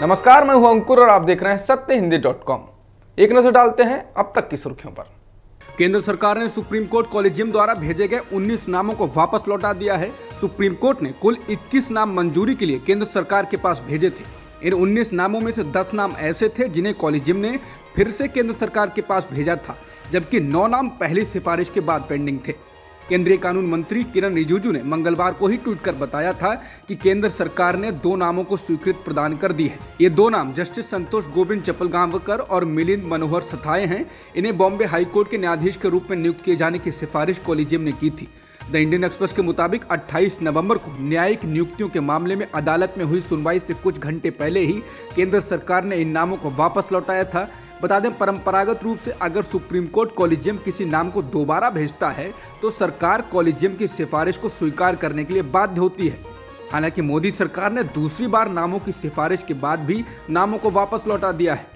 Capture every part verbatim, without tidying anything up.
नमस्कार, मैं हूं अंकुर और आप देख रहे हैं सत्य हिंदी डॉट कॉम। एक नजर डालते हैं अब तक की सुर्खियों पर। केंद्र सरकार ने सुप्रीम कोर्ट कॉलेजियम द्वारा भेजे गए उन्नीस नामों को वापस लौटा दिया है। सुप्रीम कोर्ट ने कुल इक्कीस नाम मंजूरी के लिए केंद्र सरकार के पास भेजे थे। इन उन्नीस नामों में से दस नाम ऐसे थे जिन्हें कॉलेजियम ने फिर से केंद्र सरकार के पास भेजा था, जबकि नौ नाम पहली सिफारिश के बाद पेंडिंग थे। केंद्रीय कानून मंत्री किरण रिजिजू ने मंगलवार को ही ट्वीट कर बताया था कि केंद्र सरकार ने दो नामों को स्वीकृति प्रदान कर दी है। ये दो नाम जस्टिस संतोष गोविंद चपलगांवकर और मिलिंद मनोहर सथाए हैं। इन्हें बॉम्बे हाईकोर्ट के न्यायाधीश के रूप में नियुक्त किए जाने की सिफारिश कॉलेजियम ने की थी। द इंडियन एक्सप्रेस के मुताबिक अट्ठाईस नवंबर को न्यायिक नियुक्तियों के मामले में अदालत में हुई सुनवाई से कुछ घंटे पहले ही केंद्र सरकार ने इन नामों को वापस लौटाया था। बता दें, परंपरागत रूप से अगर सुप्रीम कोर्ट कॉलेजियम किसी नाम को दोबारा भेजता है तो सरकार कॉलेजियम की सिफारिश को स्वीकार करने के लिए बाध्य होती है। हालांकि मोदी सरकार ने दूसरी बार नामों की सिफारिश के बाद भी नामों को वापस लौटा दिया है।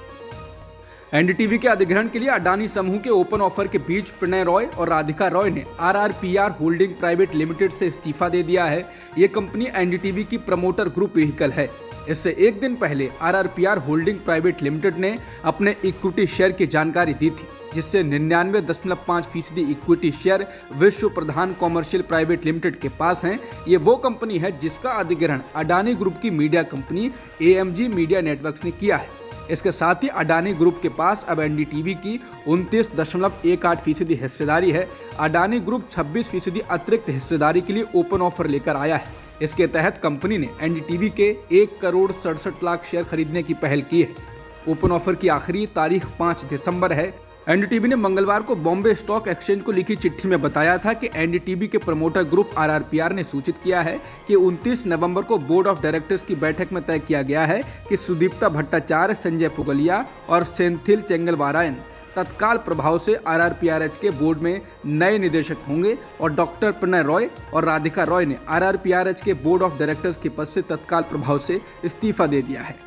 एनडीटीवी के अधिग्रहण के लिए अडानी समूह के ओपन ऑफर के बीच प्रणय रॉय और राधिका रॉय ने आरआरपीआर होल्डिंग प्राइवेट लिमिटेड से इस्तीफा दे दिया है। ये कंपनी एनडीटीवी की प्रमोटर ग्रुप व्हीकल है। इससे एक दिन पहले आरआरपीआर होल्डिंग प्राइवेट लिमिटेड ने अपने इक्विटी शेयर की जानकारी दी थी, जिससे निन्यानवे दशमलव पाँच फीसदी इक्विटी शेयर विश्व प्रधान कॉमर्शियल प्राइवेट लिमिटेड के पास हैं। ये वो कंपनी है जिसका अधिग्रहण अडानी ग्रुप की media company AMG media networks ने किया है। इसके साथ ही अडानी ग्रुप के पास अब एनडीटीवी की उनतीस दशमलव एक आठ फीसदी हिस्सेदारी है। अडानी ग्रुप छब्बीस फीसदी अतिरिक्त हिस्सेदारी के लिए ओपन ऑफर लेकर आया है। इसके तहत कंपनी ने एनडीटीवी के एक करोड़ सड़सठ लाख शेयर खरीदने की पहल की है। ओपन ऑफर की आखिरी तारीख पाँच दिसंबर है। एनडीटीवी ने मंगलवार को बॉम्बे स्टॉक एक्सचेंज को लिखी चिट्ठी में बताया था कि एनडीटीवी के प्रमोटर ग्रुप आरआरपीआर ने सूचित किया है कि उनतीस नवंबर को बोर्ड ऑफ डायरेक्टर्स की बैठक में तय किया गया है कि सुदीप्ता भट्टाचार्य, संजय पुगलिया और सेंथिल चेंगलवारायन तत्काल प्रभाव से आरआरपीआरएच के बोर्ड में नए निदेशक होंगे और डॉक्टर प्रणय रॉय और राधिका रॉय ने आरआरपीआरएच के बोर्ड ऑफ डायरेक्टर्स के पद से तत्काल प्रभाव से इस्तीफा दे दिया है।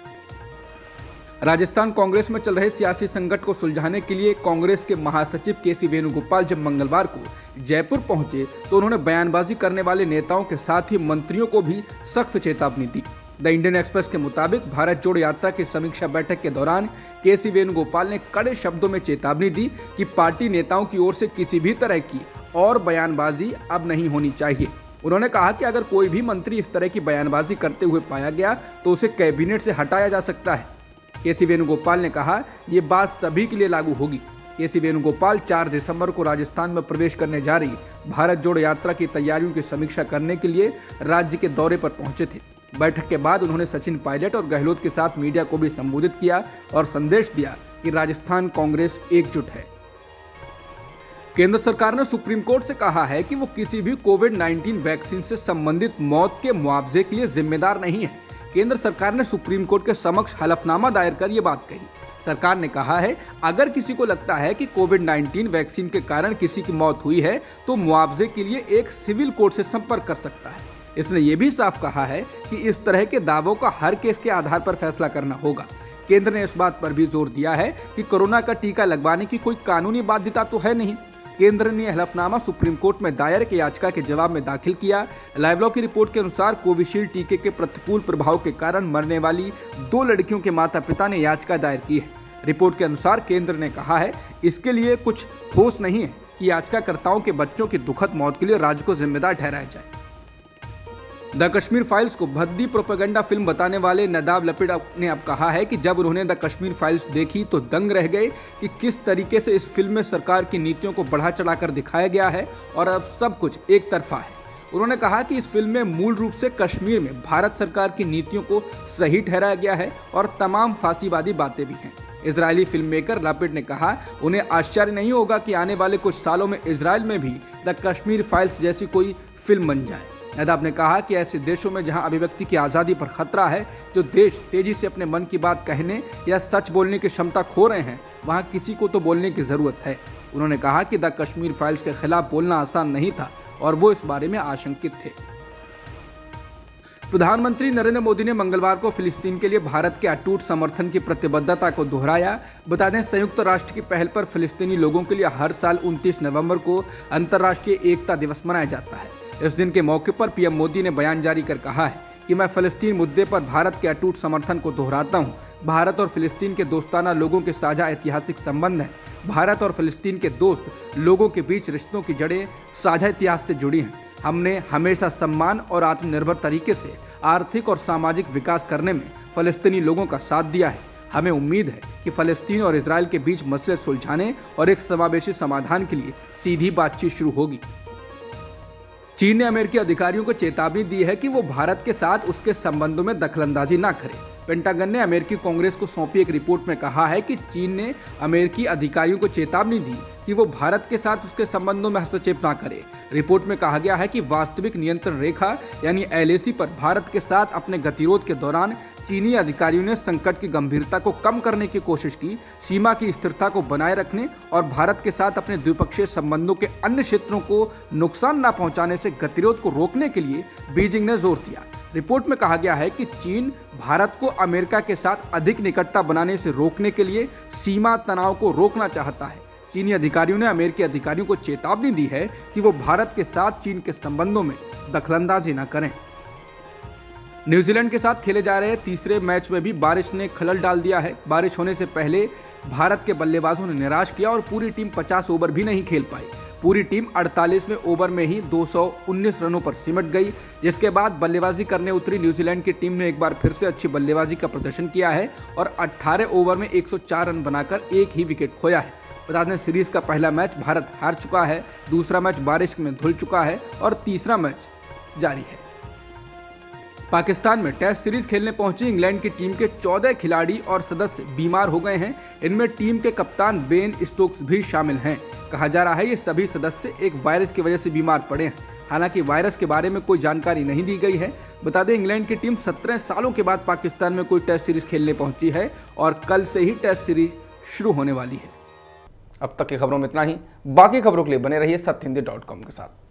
राजस्थान कांग्रेस में चल रहे सियासी संकट को सुलझाने के लिए कांग्रेस के महासचिव के सी वेणुगोपाल जब मंगलवार को जयपुर पहुंचे तो उन्होंने बयानबाजी करने वाले नेताओं के साथ ही मंत्रियों को भी सख्त चेतावनी दी। द इंडियन एक्सप्रेस के मुताबिक भारत जोड़ो यात्रा की समीक्षा बैठक के दौरान के सी वेणुगोपाल ने कड़े शब्दों में चेतावनी दी कि पार्टी नेताओं की ओर से किसी भी तरह की और बयानबाजी अब नहीं होनी चाहिए। उन्होंने कहा कि अगर कोई भी मंत्री इस तरह की बयानबाजी करते हुए पाया गया तो उसे कैबिनेट से हटाया जा सकता है। के सी वेणुगोपाल ने कहा, ये बात सभी के लिए लागू होगी। के सी वेणुगोपाल चार दिसंबर को राजस्थान में प्रवेश करने जा रही भारत जोड़ो यात्रा की तैयारियों की समीक्षा करने के लिए राज्य के दौरे पर पहुंचे थे। बैठक के बाद उन्होंने सचिन पायलट और गहलोत के साथ मीडिया को भी संबोधित किया और संदेश दिया कि राजस्थान कांग्रेस एकजुट है। केंद्र सरकार ने सुप्रीम कोर्ट से कहा है कि वो किसी भी कोविड उन्नीस वैक्सीन से संबंधित मौत के मुआवजे के लिए जिम्मेदार नहीं है। केंद्र सरकार ने सुप्रीम कोर्ट के समक्ष हलफनामा दायर कर ये बात कही। सरकार ने कहा है, अगर किसी को लगता है कि कोविड उन्नीस वैक्सीन के कारण किसी की मौत हुई है तो मुआवजे के लिए एक सिविल कोर्ट से संपर्क कर सकता है। इसने ये भी साफ कहा है कि इस तरह के दावों का हर केस के आधार पर फैसला करना होगा। केंद्र ने इस बात पर भी जोर दिया है कि कोरोना का टीका लगवाने की कोई कानूनी बाध्यता तो है नहीं। केंद्र ने हलफनामा सुप्रीम कोर्ट में दायर की याचिका के जवाब में दाखिल किया। लाइवलॉ की रिपोर्ट के अनुसार कोविशील्ड टीके के प्रतिकूल प्रभाव के कारण मरने वाली दो लड़कियों के माता पिता ने याचिका दायर की है। रिपोर्ट के अनुसार केंद्र ने कहा है, इसके लिए कुछ ठोस नहीं है कि याचिकाकर्ताओं के बच्चों की दुखद मौत के लिए राज्य को जिम्मेदार ठहराया जाए। द कश्मीर फाइल्स को भद्दी प्रोपेगेंडा फिल्म बताने वाले नदाब लपिड ने अब कहा है कि जब उन्होंने द कश्मीर फाइल्स देखी तो दंग रह गए कि किस तरीके से इस फिल्म में सरकार की नीतियों को बढ़ा चढ़ाकर दिखाया गया है और अब सब कुछ एक तरफा है। उन्होंने कहा कि इस फिल्म में मूल रूप से कश्मीर में भारत सरकार की नीतियों को सही ठहराया गया है और तमाम फांसीवादी बातें भी हैं। इजरायली फिल्म मेकर लपिड ने कहा, उन्हें आश्चर्य नहीं होगा कि आने वाले कुछ सालों में इजरायल में भी द कश्मीर फाइल्स जैसी कोई फिल्म बन जाए। नदाब ने कहा कि ऐसे देशों में जहां अभिव्यक्ति की आज़ादी पर खतरा है, जो देश तेजी से अपने मन की बात कहने या सच बोलने की क्षमता खो रहे हैं, वहां किसी को तो बोलने की ज़रूरत है। उन्होंने कहा कि द कश्मीर फाइल्स के खिलाफ बोलना आसान नहीं था और वो इस बारे में आशंकित थे। प्रधानमंत्री नरेंद्र मोदी ने मंगलवार को फिलिस्तीन के लिए भारत के अटूट समर्थन की प्रतिबद्धता को दोहराया। बता दें, संयुक्त राष्ट्र की पहल पर फिलिस्तीनी लोगों के लिए हर साल उनतीस नवंबर को अंतर्राष्ट्रीय एकता दिवस मनाया जाता है। इस दिन के मौके पर पीएम मोदी ने बयान जारी कर कहा है कि मैं फ़लस्तीन मुद्दे पर भारत के अटूट समर्थन को दोहराता हूँ। भारत और फ़लस्तीन के दोस्ताना लोगों के साझा ऐतिहासिक संबंध हैं। भारत और फ़लस्तीन के दोस्त लोगों के बीच रिश्तों की जड़ें साझा इतिहास से जुड़ी हैं। हमने हमेशा सम्मान और आत्मनिर्भर तरीके से आर्थिक और सामाजिक विकास करने में फ़लस्तीनी लोगों का साथ दिया है। हमें उम्मीद है कि फ़लस्तीन और इजराइल के बीच मसले सुलझाने और एक समावेशी समाधान के लिए सीधी बातचीत शुरू होगी। चीन ने अमेरिकी अधिकारियों को चेतावनी दी है कि वो भारत के साथ उसके संबंधों में दखलंदाजी न करें। पेंटागन ने अमेरिकी कांग्रेस को सौंपी एक रिपोर्ट में कहा है कि चीन ने अमेरिकी अधिकारियों को चेतावनी दी कि वो भारत के साथ उसके संबंधों में हस्तक्षेप न करे। रिपोर्ट में कहा गया है कि वास्तविक नियंत्रण रेखा यानी एल ए सी पर भारत के साथ अपने गतिरोध के दौरान चीनी अधिकारियों ने संकट की गंभीरता को कम करने की कोशिश की, सीमा की स्थिरता को बनाए रखने और भारत के साथ अपने द्विपक्षीय संबंधों के अन्य क्षेत्रों को नुकसान न पहुंचाने से गतिरोध को रोकने के लिए बीजिंग ने जोर दिया। रिपोर्ट में कहा गया है कि चीन भारत को अमेरिका के साथ अधिक निकटता बनाने से रोकने के लिए सीमा तनाव को रोकना चाहता है। चीनी अधिकारियों ने अमेरिकी अधिकारियों को चेतावनी दी है कि वो भारत के साथ चीन के संबंधों में दखलंदाजी न करें। न्यूजीलैंड के साथ खेले जा रहे तीसरे मैच में भी बारिश ने खलल डाल दिया है। बारिश होने से पहले भारत के बल्लेबाजों ने निराश किया और पूरी टीम पचास ओवर भी नहीं खेल पाई। पूरी टीम अड़तालीसवें ओवर में ही दो सौ उन्नीस रनों पर सिमट गई, जिसके बाद बल्लेबाजी करने उतरी न्यूजीलैंड की टीम ने एक बार फिर से अच्छी बल्लेबाजी का प्रदर्शन किया है और अठारह ओवर में एक सौ चार रन बनाकर एक ही विकेट खोया है। बता दें, सीरीज का पहला मैच भारत हार चुका है, दूसरा मैच बारिश में धुल चुका है और तीसरा मैच जारी है। पाकिस्तान में टेस्ट सीरीज खेलने पहुंची इंग्लैंड की टीम के चौदह खिलाड़ी और सदस्य बीमार हो गए हैं। इनमें टीम के कप्तान बेन स्टोक्स भी शामिल हैं। कहा जा रहा है ये सभी सदस्य एक वायरस की वजह से बीमार पड़े हैं। हालांकि वायरस के बारे में कोई जानकारी नहीं दी गई है। बता दें, इंग्लैंड की टीम सत्रह सालों के बाद पाकिस्तान में कोई टेस्ट सीरीज खेलने पहुंची है और कल से ही टेस्ट सीरीज शुरू होने वाली है। अब तक की खबरों में इतना ही। बाकी खबरों के लिए बने रहिए सत्य हिंदी डॉट कॉम के साथ।